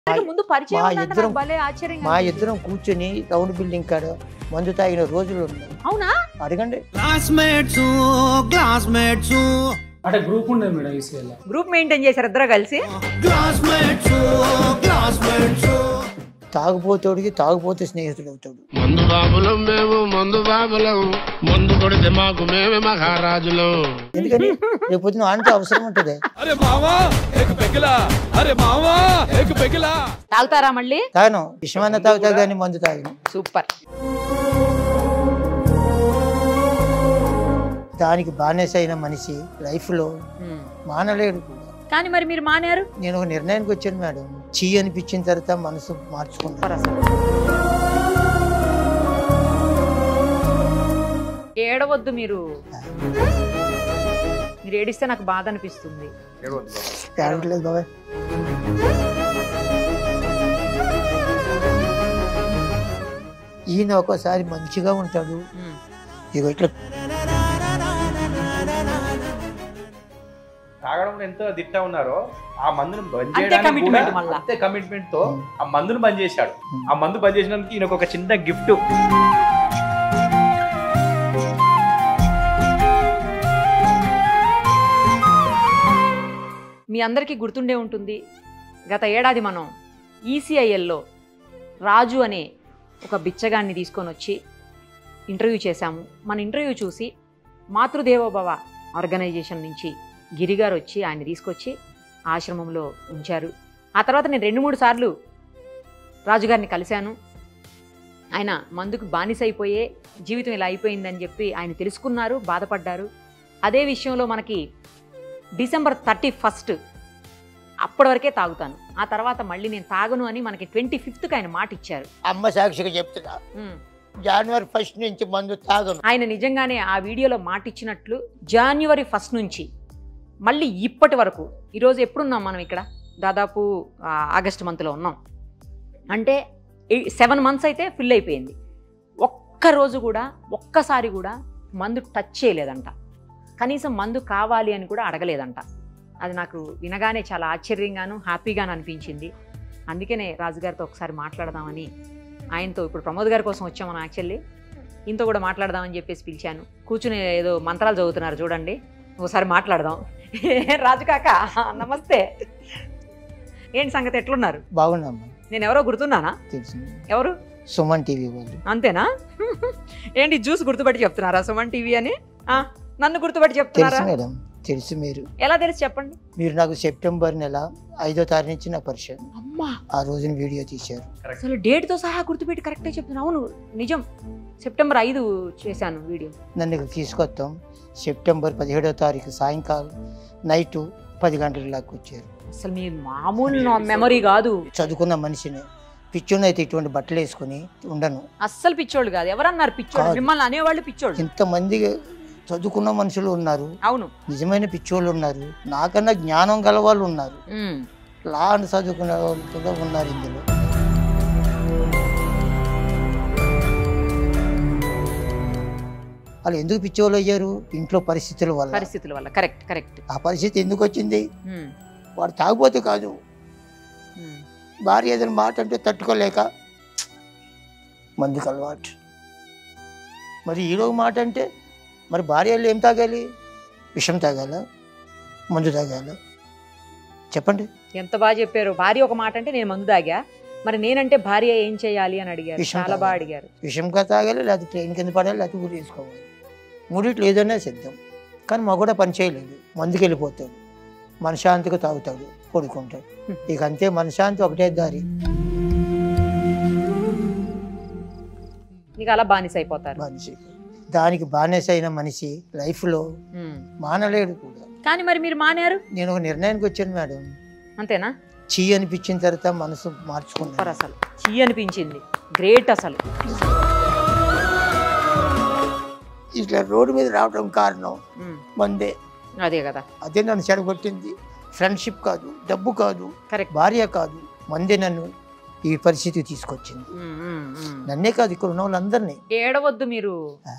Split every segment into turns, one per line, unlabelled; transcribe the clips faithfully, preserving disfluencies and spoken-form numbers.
ముందు పరిచయం ఉందంటే నాకు భలే ఆశ్చర్యంగా
మా ఇద్దరం కూర్చొని రౌండ్ బిల్డింగ్ కాడ మందు తాగిన రోజులు ఉన్నాయి.
అవునా?
అడగండి.
క్లాస్మేట్స్ క్లాస్మేట్స్
అంటే గ్రూప్ ఉండేది మేడం ఈసీఎల్.
గ్రూప్ మెయింటైన్ చేశారు ఇద్దరు కలిసి.
క్లాస్మేట్స్ క్లాస్మేట్స్
తాగుపోతాడికి తాగుపోతే స్నేహితుడు అవుతాడు.
మందు బాబులం మేము మందు బాబులం మందు కొడితే మాకు మేమే మహారాజులం.
ఎందుకని రేపు పొద్దున ఆంటే అవసరం ఉంటుంది.
తాగుతారా మళ్ళీ?
తాగను. విషమన్న తాగుతా కానీ మందు తాగను.
సూపర్.
దానికి బానిస అయిన మనిషి లైఫ్ లో మానలేడు కూడా.
కానీ మరి మీరు మానేరు?
నేను ఒక నిర్ణయానికి వచ్చాను మేడం. చీ అనిపించిన తర్వాత మనసు మార్చుకుంటారు.
ఏడవద్దు మీరు. మీరు ఏడిస్తే నాకు బాధ అనిపిస్తుంది.
ఏడవట్లేదు బాబాయ్. ఈయన ఒక్కోసారి మంచిగా ఉంటాడు. ఇక ఇట్లా
తాగడంలో ఎంత దిట్ట ఉన్నారో ఆ మందును బంద్ చేయడానికి కూడా అంతే కమిట్మెంట్ తో ఆ మందును బంద్ చేశాడు. ఆ మందు బంద్ చేసినందుకు ఈయనకు ఒక చిన్న గిఫ్ట్.
మీ అందరికీ గుర్తుండే ఉంటుంది, గత ఏడాది మనం ఈసీఐఎల్లో రాజు అనే ఒక బిచ్చగాన్ని తీసుకొని వచ్చి ఇంటర్వ్యూ చేశాము. మన ఇంటర్వ్యూ చూసి మాతృదేవోభవ ఆర్గనైజేషన్ నుంచి గిరిగారు వచ్చి ఆయన తీసుకొచ్చి ఆశ్రమంలో ఉంచారు. ఆ తర్వాత నేను రెండు మూడు సార్లు రాజుగారిని కలిశాను. ఆయన మందుకు బానిస అయిపోయే జీవితం ఇలా అయిపోయిందని చెప్పి ఆయన తెలుసుకున్నారు, బాధపడ్డారు. అదే విషయంలో మనకి డిసెంబర్ థర్టీ ఫస్ట్ అప్పటి వరకే తాగుతాను, ఆ తర్వాత మళ్ళీ నేను తాగను అని మనకి ట్వంటీ ఫిఫ్త్కి ఆయన మాట ఇచ్చారు.
అమ్మ సాక్షిగా చెప్తున్నా, జనవరి ఫస్ట్ నుంచి మందు తాగను.
ఆయన నిజంగానే ఆ వీడియోలో మాట ఇచ్చినట్లు జనవరి ఫస్ట్ నుంచి మళ్ళీ ఇప్పటి వరకు, ఈరోజు ఎప్పుడున్నాం మనం ఇక్కడ, దాదాపు ఆగస్ట్ మంత్లో ఉన్నాం అంటే సెవెన్ మంత్స్ అయితే ఫిల్ అయిపోయింది. ఒక్కరోజు కూడా ఒక్కసారి కూడా మందు టచ్ చేయలేదంట. కనీసం మందు కావాలి అని కూడా అడగలేదంట. అది నాకు వినగానే చాలా ఆశ్చర్యంగాను హ్యాపీగాను అనిపించింది. అందుకనే రాజుగారితో ఒకసారి మాట్లాడదామని, ఆయనతో ఇప్పుడు ప్రమోద్ గారి కోసం వచ్చాం మనం. యాక్చువల్లీ ఈయనతో కూడా మాట్లాడదామని చెప్పేసి పిలిచాను. కూర్చుని ఏదో మంత్రాలు చదువుతున్నారు చూడండి, ఒకసారి మాట్లాడదాం. రాజు కాక నమస్తే. ఏంటి సంగతి, ఎట్లున్నారు?
బాగున్నామ్మా.
నేను ఎవరో గుర్తున్నానా?
తెలుసు.
ఎవరు?
సుమన్ టీవీ వాళ్ళు.
అంతేనా? ఏంటి జ్యూస్ గుర్తుపట్టి చెప్తున్నారా సుమన్ టీవీ అని? నన్ను గుర్తుపట్టి చెప్తున్నారా?
మేడం తెలుసు. మీరు
ఎలా తెలుసు చెప్పండి.
మీరు నాకు సెప్టెంబర్ నెల ఐదో తారీఖు నుంచి నా పరిచయం.
అమ్మా,
ఆ రోజున వీడియో తీశారు.
అసలు డేట్ తో సహా గుర్తుపెట్టి కరెక్టే చెప్తున్నా. అవును నిజం, సెప్టెంబర్ ఐదు చేశాను వీడియో.
నన్ను ఇక్కడ తీసుకొస్తాం. సెప్టెంబర్ పదిహేడో తారీఖు సాయంకాలం నైట్ పది గంటల దాకా వచ్చారు.
అసలు మీ మామూలు మెమరీ కాదు.
చదువుకున్న మనిషిని, పిచ్చోళ్ళు అయితే ఇటువంటి బట్టలు వేసుకుని ఉండను.
అస్సలు పిచ్చోళ్ళు కాదు. ఎవరన్నారు పిచ్చోళ్ళు? మిమ్మల్ని అనేవాళ్ళు పిచ్చోళ్ళు.
ఇంతమంది చదువుకున్న మనుషులు ఉన్నారు,
అవును,
నిజమైన పిచ్చోళ్ళు ఉన్నారు, నాకన్నా జ్ఞానం గల వాళ్ళు ఉన్నారు, లా అని చదువుకునే వాళ్ళు కూడా ఉన్నారు ఇందులో. వాళ్ళు ఎందుకు పిచ్చోళ్ళు అయ్యారు? ఇంట్లో పరిస్థితుల వల్ల.
పరిస్థితుల వల్ల. Correct correct.
ఆ పరిస్థితి ఎందుకు వచ్చింది? వాడు తాగుపోతే కాదు, భార్య ఏదైనా మాట అంటే తట్టుకోలేక మందుకు అలవాటు. మరి ఈరోజు మాట అంటే మరి భార్యలు ఏం తాగాలి? విషం తాగాల, మందు తాగాల? చెప్పండి.
ఎంత బాగా చెప్పారు. భార్య ఒక మాట అంటే నేను మందు తాగా, మరి నేనంటే భార్య ఏం చేయాలి అని అడిగారు. చాలా బాగా అడిగారు.
విషంగా తాగాలి, లేకపోతే ట్రైన్ కింద పడాలి, లేకపోతే ఊరు వేసుకోవాలి. మూడిట్లు ఏదైనా సిద్ధం. కానీ మా కూడా పని చేయలేదు. మందుకు వెళ్ళిపోతాడు, మనశాంతిగా తాగుతాడు, పడుకుంటాడు. ఇక అంతే, మనశాంతి ఒకటే దారి.
నీకు అలా బానిస అయిపోతారు.
బానిస. దానికి బానిస అయిన మనిషి లైఫ్ లో మానలేడు కూడా.
కానీ మరి మీరు మానేరు?
నేను ఒక నిర్ణయానికి వచ్చాను మేడం.
అంతేనా?
చీ అనిపించిన తర్వాత మనసు మార్చుకున్నాను.
అసలు చీ అనిపించింది. గ్రేట్. అసలు
ఇట్లా రోడ్డు మీద రావడం కారణం మందే.
అదే కదా,
అదే నన్ను చెడగొట్టింది. ఫ్రెండ్షిప్ కాదు, డబ్బు కాదు,
కరెక్ట్,
భార్య కాదు, మందే నన్ను ఈ పరిస్థితి తీసుకొచ్చింది. నన్నే కాదు, ఇక్కడ ఉన్న వాళ్ళందరినీ.
ఏడవద్దు మీరు.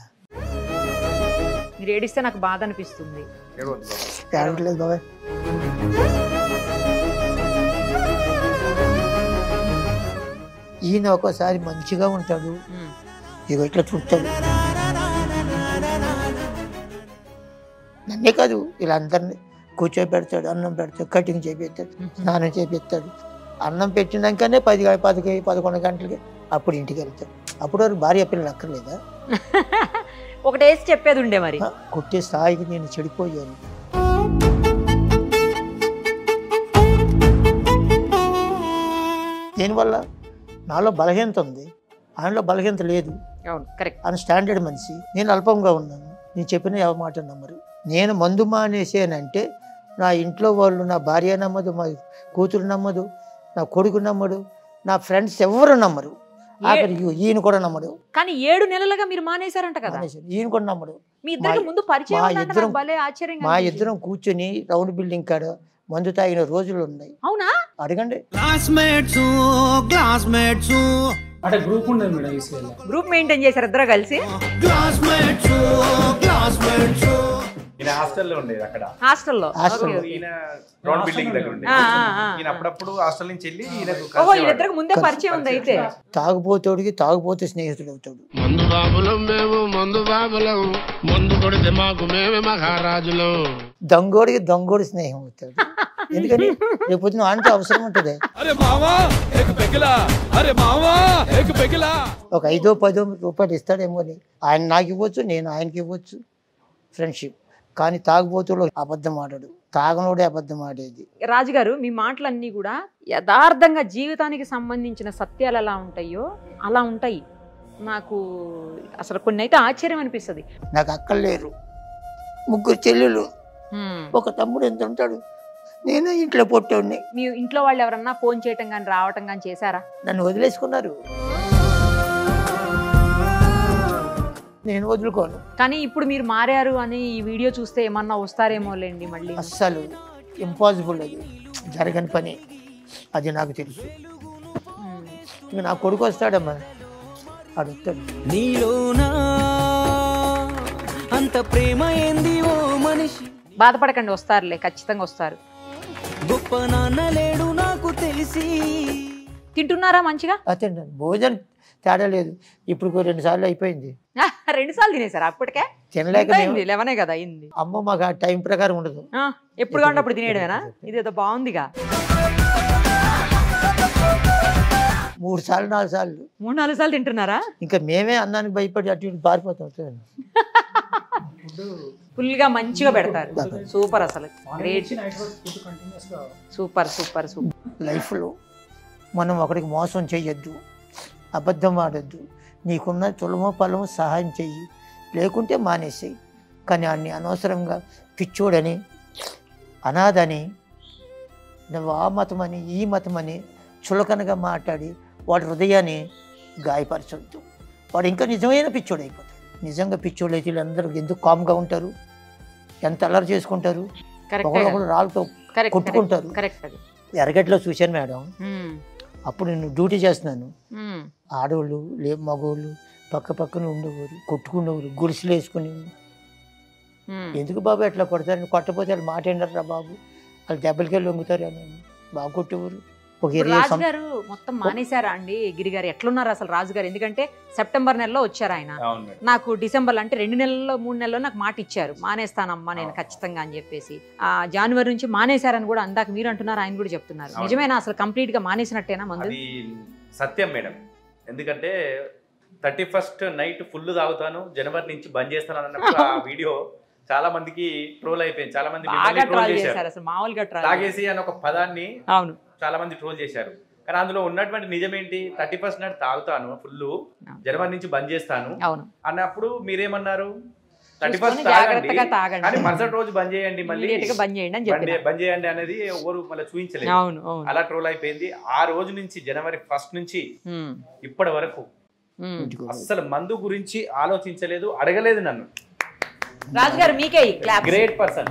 మీరు ఏడిస్తే నాకు బాధ అనిపిస్తుంది.
ఏడవట్లేదు బాబాయ్. ఈయన ఒకసారి మంచిగా ఉంటాడు, ఇక ఇట్లా చూస్తాడు. నన్నే కాదు ఇలా అందరినీ కూర్చోబెడతాడు, అన్నం పెడతాడు, కటింగ్ చేపిస్తాడు, స్నానం చేపిస్తాడు. అన్నం పెట్టినాకనే పది పదికి పదకొండు గంటలకి అప్పుడు ఇంటికి వెళ్తాడు. అప్పుడు వరకు భార్య పిల్లలు అక్కర్లేదా?
ఒకటేసి చెప్పేది ఉండే మరి.
కొట్టే స్థాయికి నేను చెడిపోయాను. దీనివల్ల నాలో బలహీనత ఉంది, ఆయనలో బలహీనత లేదు.
అవును, కరెక్ట్.
ఆయన స్టాండర్డ్ మనిషి, నేను అల్పంగా ఉన్నాను. నేను చెప్పిన ఎవరి మాట నమ్మరు. నేను మందు మానేసానంటే నా ఇంట్లో వాళ్ళు, నా భార్య నమ్మదు, మా కూతురు నమ్మదు, నా కొడుకు నమ్మడు, నా ఫ్రెండ్స్ ఎవరు నమ్మరు. ఆఖరికి ఈయన కూడా నమ్మడు.
కానీ ఏడు నెలలుగా మీరు మానేశారంట కదా?
ఈయన కూడా నమ్మడు.
మీ ఇద్దరికి ముందు పరిచయం ఉందంట, నాకు భలే ఆశ్చర్యంగా
మా
అనిపించింది.
ఇద్దరం కూర్చొని రౌండ్ బిల్డింగ్ కాడ మందు తాగిన రోజులు ఉన్నాయి.
అవునా?
అడగండి.
అంటే గ్రూప్ ఉండేది మేడం ఈసీఎల్.
గ్రూప్ మెయింటైన్ చేశారు ఇద్దరు కలిసి?
ఈయన హాస్టల్లో ఉండేది అక్కడ,
హాస్టల్లో.
ఈయన రౌండ్ బిల్డింగ్ దగ్గర ఉండేది. ఈయన అప్పుడప్పుడు హాస్టల్ నుంచి వెళ్ళి ఈయనకు
ఓహో, వీళ్ళిద్దరికి ముందే పరిచయం ఉంది అయితే.
తాగుపోతాడికి తాగుపోతే స్నేహితుడు అవుతాడు.
మందు బాబులం మేము, మందు బాబులం, మందు కొడితే మాకు మేమే మహారాజులం.
దొంగోడికి దొంగోడి స్నేహం అవుతాడు. ఎందుకని రేపు పొద్దున ఆయనతో అవసరం ఉంటుంది. ఒక ఐదో పదో రూపాయలు ఇస్తాడేమో అని ఆయన నాకు ఇవ్వచ్చు, నేను ఆయనకి ఇవ్వచ్చు, ఫ్రెండ్షిప్. కానీ తాగుబోతులో అబద్ధం ఆడాడు, తాగనోడే అబద్ధం ఆడేది.
రాజుగారు, మీ మాటలన్నీ కూడా యథార్థంగా జీవితానికి సంబంధించిన సత్యాలు ఎలా ఉంటాయో అలా ఉంటాయి. నాకు అసలు కొన్ని అయితే ఆశ్చర్యం అనిపిస్తుంది.
నాకు అక్కర్లేరు, ముగ్గురు చెల్లెలు, ఒక తమ్ముడు ఎంత ఉంటాడు, నేనే ఇంట్లో పొట్టోడిని.
మీ ఇంట్లో వాళ్ళు ఎవరన్నా ఫోన్ చేయటం కానీ రావటం కానీ చేశారా?
నన్ను వదిలేసుకున్నారు, నేను వదులుకోను.
కానీ ఇప్పుడు మీరు మారారు అని ఈ వీడియో చూస్తే ఏమన్నా వస్తారేమో లేండి మళ్ళీ.
అస్సలు ఇంపాసిబుల్, అది జరగని పని, అది నాకు తెలుసు. ఇక నా కొడుకు వస్తాడమ్మా, అడుగుతాడు. నీలోనా
అంత ప్రేమ ఏంది ఓ మనిషి? బాధపడకండి, వస్తారులే, ఖచ్చితంగా వస్తారు. గొప్ప నాన్న లేడు నాకు తెలిసి. తింటున్నారా మంచిగా?
అతను భోజనం తేడా లేదు. ఇప్పుడు రెండు సార్లు అయిపోయింది.
రెండు సార్లు తినేసారు అప్పటికే?
తినలేక
లేవనే కదా అయింది.
అమ్మ మాకు ఆ టైం ప్రకారం ఉండదు,
ఎప్పుడు కావాలి అప్పుడు తినేయడమేనా? ఇదేదో బాగుందిగా.
మూడు సార్లు నాలుగు సార్లు
మూడు నాలుగు సార్లు తింటున్నారా?
ఇంకా మేమే అన్నానికి భయపడి అటు ఇటు పారిపోతాం.
ఫుల్ గా మంచిగా పెడతారు. సూపర్, అసలు గ్రేట్, సూపర్ సూపర్ సూపర్.
లైఫ్లో మనం ఒకరికి మోసం చేయొద్దు, అబద్ధం ఆడొద్దు. నీకున్న తులమో పలమో సహాయం చెయ్యి, లేకుంటే మానేసేయి. కానీ అన్ని అనవసరంగా పిచ్చోడని, అనాథని, నువ్వు ఆ మతమని ఈ మతమని చులకనగా మాట్లాడి వాడి హృదయాన్ని గాయపరచొద్దు. వాడు ఇంకా నిజమైన పిచ్చోడు అయిపోతాడు. నిజంగా పిచ్చోళ్ళు అయితే వీళ్ళందరూ ఎందుకు కామ్గా ఉంటారు, ఎంత అల్లరి చేసుకుంటారు, ఒకరొకరు రాళ్ళతో కొట్టుకుంటారు. ఎరగట్లో చూశాను మేడం, అప్పుడు నేను డ్యూటీ చేస్తున్నాను. ఆడవాళ్ళు లే మగవాళ్ళు పక్క పక్కన ఉండేవారు, కొట్టుకునేవారు, గుడిసెలు వేసుకుని. ఎందుకు బాబు ఎట్లా కొడతారని, కొట్టపోతే వాళ్ళు మాట ఏంటారా బాబు, వాళ్ళు దెబ్బలకెళ్ళి వంగుతారు అని బాగా కొట్టేవారు.
రాజుగారు మొత్తం మానేశారా అండి? గిరిగారు ఎట్లున్నారు అసలు రాజుగారు? ఎందుకంటే సెప్టెంబర్ నెలలో వచ్చారు ఆయన, నాకు డిసెంబర్ అంటే రెండు నెలల్లో మూడు నెలల్లో నాకు మాట ఇచ్చారు, మానేస్తానమ్మా నేను ఖచ్చితంగా అని చెప్పేసి. ఆ జనవరి నుంచి మానేశారని కూడా అందాక మీరు అంటున్నారు, ఆయన కూడా చెప్తున్నారు. నిజమేనా అసలు? కంప్లీట్ గా మానేసినట్టేనా మందు?
సత్యం మేడం. ఎందుకంటే థర్టీ ఫస్ట్ నైట్ ఫుల్ తాగుతాను, జనవరి నుంచి బంద్ చేస్తాను అన్నప్పుడు ఆ వీడియో చాలా మందికి ట్రోల్ అయిపోయింది. చాలా మంది తాగేసి అని ఒక పదాన్ని
అవును
చాలా మంది ట్రోల్ చేశారు. కానీ అందులో ఉన్నటువంటి నిజమేంటి, థర్టీ ఫస్ట్ నాడు తాగుతాను ఫుల్, జనవరి నుంచి బంద్ చేస్తాను అన్నప్పుడు మీరేమన్నారు, థర్టీ ఫస్ట్ తాగండి కానీ మరుసటి రోజు బంద్ చేయండి, మళ్ళీ బంద్ చేయండి అనేది ఎవరు మళ్ళీ చూపించలేదు. అలా ట్రోల్ అయిపోయింది. ఆ రోజు నుంచి జనవరి ఫస్ట్ నుంచి ఇప్పటి వరకు అస్సలు మందు గురించి ఆలోచించలేదు, అడగలేదు నన్ను.
రాజుగారు మీకే
గ్రేట్ పర్సన్.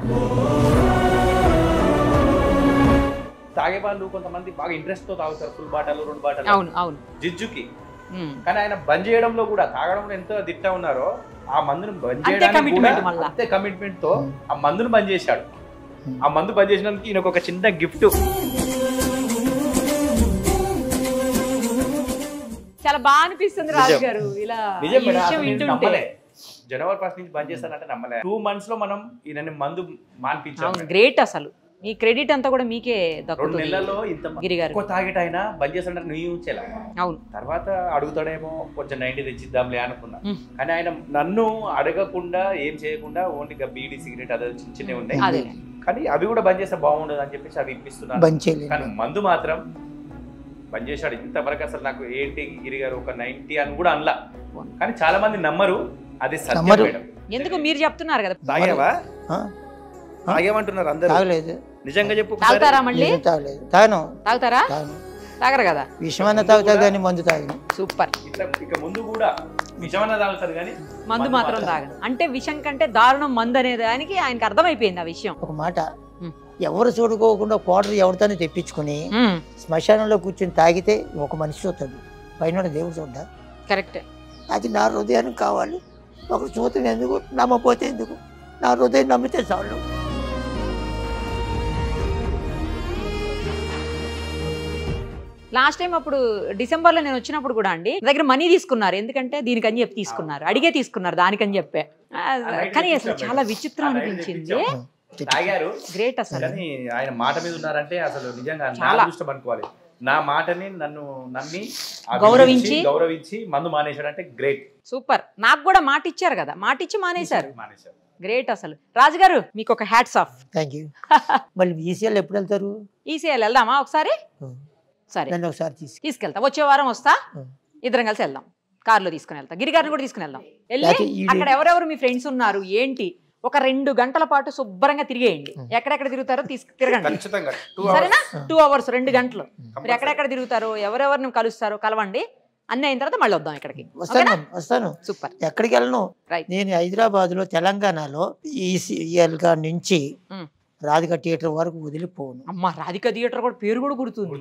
తాగే వాళ్ళు కొంతమంది బాగా ఇంట్రెస్ట్ తో తాగుతారు, ఫుల్ బాటలు రెండు బాటలు జిజ్జుకి. కానీ ఆయన బంద్ చేయడంలో కూడా, తాగడంలో ఎంత దిట్ట ఉన్నారో ఆ మందును బంద్ చేయడానికి కూడా అంతే కమిట్మెంట్ తో ఆ మందును బంద్ చేశాడు. ఆ మందు బంద్ చేసినందుకు ఈయనకు ఒక చిన్న గిఫ్ట్.
చాలా బాగా అనిపిస్తుంది రాజు గారు ఇలా ఈ విషయం వింటుంటే.
జనవరి ఫస్ట్ నుంచి బంద్ చేస్తానంటే నమ్మలే. టూ మంత్స్ లో మనం ఈయన మందు మాన్పించాం.
గ్రేట్ అసలు ఈ క్రెడిట్ అంతా కూడా మీకే
రెండు
దక్కుతుంది
నెలల్లో ఇంత
గిరిగారు.
ఎక్కువ తాగేట బంద్ చేస్తాడంటే నువ్వు ఉంచేలా.
అవును.
తర్వాత అడుగుతాడేమో కొంచెం నైన్టీ తెచ్చిద్దాంలే అనుకున్నా. కానీ ఆయన నన్ను అడగకుండా ఏం చేయకుండా ఓన్లీ బీడీ సిగరెట్ అదే చిన్న చిన్నవి ఉన్నాయి, కానీ అవి కూడా బంద్ చేస్తే బాగుండదు అని చెప్పేసి అవి ఇప్పిస్తున్నాను. కానీ మందు మాత్రం బంద్ చేశాడు. ఇంతవరకు అసలు నాకు ఏంటి గిరిగారు ఒక నైన్టీ అని కూడా అనలా. కానీ చాలా మంది నమ్మరు, అది సత్యం మేడం.
ఎందుకు మీరు చెప్తున్నారు కదా.
తాగావా? తాగేమంటున్నారు అందరూ.
తాగలేదు.
నిజంగా చెప్పు.
తాగుతారా మళ్ళీ?
తాగలేదు. తాగను.
తాగుతారా? తాగరు కదా.
విషమన్న తాగుతా కానీ మందు తాగను.
సూపర్.
ఇక ముందు కూడా విషమన్న తాగుతారు కానీ
మందు మాత్రం తాగను. అంటే విషం కంటే దారుణం మందు అనే దానికి ఆయనకి అర్థమైపోయింది ఆ విషయం.
ఒక మాట, ఎవరు చూడుకోకుండా క్వార్టర్ ఎవరితోనే తెప్పించుకుని శ్మశానంలో కూర్చొని తాగితే ఒక మనిషి చూస్తాడు, పైన దేవుడు చూడ్డా.
కరెక్ట్.
అది నా హృదయానికి కావాలి. ఒక చూతం ఎందుకు, నమ్మపోతే ఎందుకు, నా హృదయం నమ్మితే చాలు.
లాస్ట్ టైం అప్పుడు డిసెంబర్ లో నేను వచ్చినప్పుడు కూడా అండి దగ్గర మనీ తీసుకున్నారు. ఎందుకంటే దీనికని చెప్పి తీసుకున్నారు, అడిగే తీసుకున్నారు దానికని చెప్పే. కానీ అసలు చాలా విచిత్రం అనిపించింది.
తాగారు.
గ్రేట్ అసలు.
కానీ ఆయన మాట మీద ఉన్నారంటే అసలు నిజంగా చాలా ఇష్టం అనుకోవాలి. నా మాటని నన్ను నమ్మి
గౌరవించి
గౌరవించి మందు మానేశాడంటే గ్రేట్.
సూపర్. నాకు కూడా మాట ఇచ్చారు కదా, మాట ఇచ్చి మానేశారు. మానేశారు. గ్రేట్ అసలు. రాజుగారు మీకు ఒక హ్యాట్స్ ఆఫ్.
Thank you. మళ్ళీ ఈసీఎల్ ఎప్పుడు వెళ్తారు?
ఈసీఎల్ వెళ్దామా ఒకసారి? సరే
ఒకసారి
తీసుకెళ్తా. వచ్చే వారం వస్తా, ఇద్దరం కలిసి వెళ్దాం. కార్లో తీసుకుని వెళ్తా, గిరిగారిని కూడా తీసుకుని వెళ్దాం. వెళ్ళి అక్కడ ఎవరెవరు మీ ఫ్రెండ్స్ ఉన్నారు ఏంటి ఒక రెండు గంటల పాటు శుభ్రంగా తిరిగేయండి. ఎక్కడెక్కడ తిరుగుతారో తీసుకు తిరగండి. సరేనా? టూ అవర్స్ రెండు గంటలు మీరు ఎక్కడెక్కడ తిరుగుతారో ఎవరెవరిని కలుస్తారో కలవండి. అన్ని అయిన తర్వాత మళ్ళీ వద్దాం ఇక్కడికి.
వస్తాను వస్తాను
సూపర్.
ఎక్కడికి వెళ్ళను. నేను హైదరాబాద్ లో తెలంగాణలో ఈసీఎల్ గా నుంచి రాధిక థియేటర్ వరకు వదిలిపోను.
అమ్మా రాధిక థియేటర్ కూడా పేరు కూడా గుర్తుంది.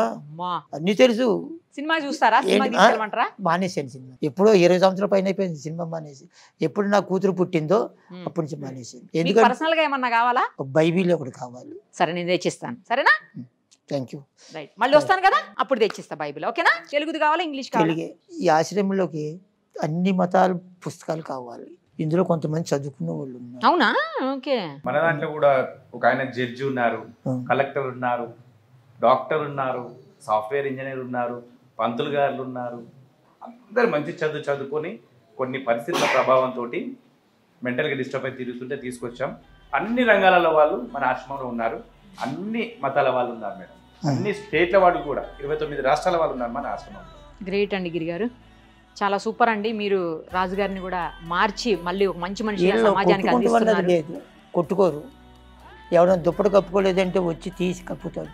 అన్ని తెలుసు.
సినిమా చూస్తారా? సినిమా తీసుకెళ్ళమంటారా?
మానేసాను సినిమా. ఎప్పుడో ఇరవై సంవత్సరాల పైన అయిపోయింది సినిమా మానేసి. ఎప్పుడు నా కూతురు పుట్టిందో అప్పటి నుంచి మానేసాను.
ఎందుకంటే పర్సనల్ గా ఏమన్నా కావాలా?
బైబిల్ ఒకటి కావాలి.
సరే నేను తెచ్చిస్తాను. సరేనా?
Thank you.
రైట్. మళ్ళీ వస్తాను కదా అప్పుడు తెచ్చిస్తా బైబిల్. ఓకేనా? తెలుగుది కావాలా ఇంగ్లీష్ కావాలా?
ఈ ఆశ్రమంలోకి అన్ని మతాల పుస్తకాలు కావాలి. ఇందులో కొంతమంది చదువుకున్న వాళ్ళు ఉన్నారు.
అవునా? ఓకే.
మన దాంట్లో కూడా ఒక ఆయన జడ్జి ఉన్నారు, కలెక్టర్ ఉన్నారు, డాక్టర్ ఉన్నారు, సాఫ్ట్వేర్ ఇంజనీర్ ఉన్నారు, పంతులు గారులు ఉన్నారు. అందరు మంచి చదువు చదువుకొని కొన్ని పరిస్థితుల ప్రభావంతో మెంటల్గా డిస్టర్బ్ అయి తిరుగుతుంటే తీసుకొచ్చాం. అన్ని రంగాలలో వాళ్ళు మన ఆశ్రమంలో ఉన్నారు. అన్ని మతాల వాళ్ళు ఉన్నారు మేడం. అన్ని స్టేట్ల వాళ్ళు కూడా ఇరవై తొమ్మిది రాష్ట్రాల వాళ్ళు ఉన్నారు మన ఆశ్రమంలో.
గ్రేట్ అండి గిరిగారు. చాలా సూపర్ అండి. మీరు రాజుగారిని కూడా మార్చి మళ్ళీ ఒక మంచి మనిషి సమాజానికి అందిస్తున్నారు.
కొట్టుకోరు. ఎవరైనా దుప్పటి కప్పుకోలేదంటే వచ్చి తీసి కప్పుతారు.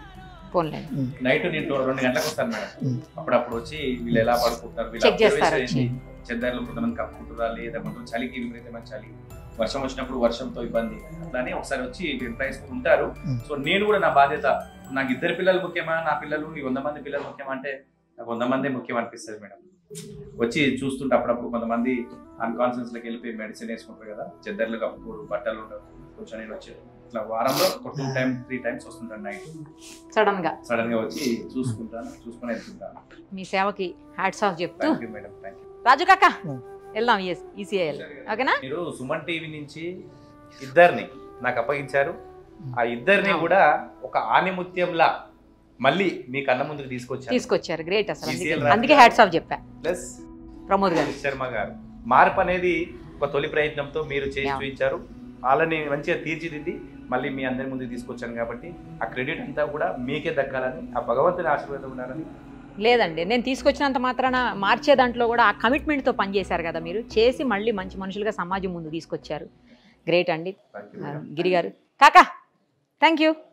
నైట్ నేను రెండు గంటలకు వస్తాను మేడం. అప్పుడప్పుడు వచ్చి వీళ్ళు ఎలా పడుకుంటారు, చెద్దర్లు కొంతమంది కప్పుకుంటారా లేదా, కొంచెం చలికి విపరీతమైన చలి, వర్షం వచ్చినప్పుడు వర్షంతో ఇబ్బంది, అట్లానే ఒకసారి వచ్చి ఎంప్లాయీస్ ఉంటారు. సో నేను కూడా నా బాధ్యత, నాకు ఇద్దరు పిల్లలు ముఖ్యమా, నా పిల్లలు ఈ వంద మంది పిల్లలు ముఖ్యమా అంటే నాకు వంద మంది ముఖ్యం అనిపిస్తుంది మేడం. వచ్చి చూస్తుంటే అప్పుడప్పుడు కొంతమంది అన్కాన్షియస్ లోకి వెళ్ళిపోయి మెడిసిన్ వేసుకుంటారు కదా, చెద్దర్లు కప్పుకోరు, బట్టలు ఉండవు. కొంచెం నేను వచ్చి ఇట్లా వారంలో ఒక టూ టైమ్ త్రీ టైమ్స్ వస్తుంటాను నైట్. సడన్ గా సడన్ గా వచ్చి చూసుకుంటాను, చూసుకుని వెళ్తుంటాను.
మీ సేవకి హ్యాట్స్ ఆఫ్ చెప్తూ
మేడం. Thank you.
రాజు కాక వెళ్దాం ఈసీఐఎల్. ఓకేనా?
మీరు సుమన్ టీవీ నుంచి ఇద్దరిని నాకు అప్పగించారు. ఆ ఇద్దరిని కూడా ఒక ఆనిముత్యంలా మళ్ళీ మీ కన్న ముందుకు తీసుకొచ్చారు
తీసుకొచ్చారు గ్రేట్ అసలు. అందుకే హ్యాట్స్ ఆఫ్ చెప్పా.
ప్లస్
ప్రమోద్ గారు,
శర్మ గారు, మార్పు అనేది ఒక తొలి ప్రయత్నంతో మీరు చేసి చూపించారు. వాళ్ళని మంచిగా తీర్చిదిద్ది మళ్ళీ మీ అందరి ముందుకు తీసుకొచ్చాను కాబట్టి ఆ క్రెడిట్ అంతా కూడా మీకే దక్కాలని, ఆ భగవంతుని ఆశీర్వాదం ఉండాలని.
లేదండి, నేను తీసుకొచ్చినంత మాత్రాన మార్చే దాంట్లో కూడా ఆ కమిట్మెంట్తో పనిచేశారు కదా మీరు, చేసి మళ్ళీ మంచి మనుషులుగా సమాజం ముందు తీసుకొచ్చారు. గ్రేట్ అండి గిరి గారు. కాకా థ్యాంక్ యూ.